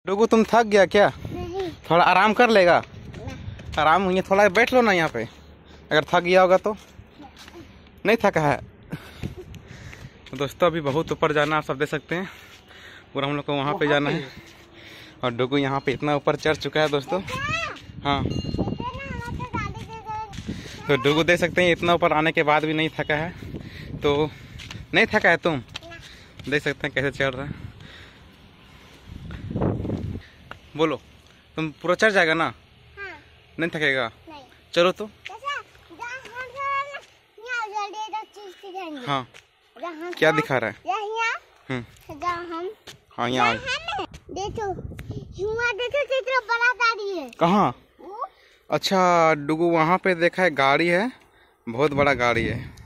डुगू तुम थक गया क्या? नहीं। थोड़ा आराम कर लेगा? ना। आराम हुई थोड़ा बैठ लो ना यहाँ पे, अगर थक गया होगा तो। नहीं थका है? दोस्तों अभी बहुत ऊपर जाना, आप सब देख सकते हैं। पूरा हम लोग को वहाँ पे जाना है और डुगू यहाँ पे इतना ऊपर चढ़ चुका है दोस्तों। हाँ, तो डुगू देख सकते हैं इतना ऊपर आने के बाद भी नहीं थका है। तो नहीं थका है तुम? देख सकते हैं कैसे चढ़ रहा है। बोलो, तुम पूरा चढ़ जाएगा ना? हाँ। नहीं थकेगा? नहीं। चलो तो। हाँ, क्या दिखा रहा है? हाँ यहाँ देखो, देखो बड़ा गाड़ी है। कहाँ? अच्छा डुगू वहाँ पे देखा है गाड़ी है, बहुत बड़ा गाड़ी है।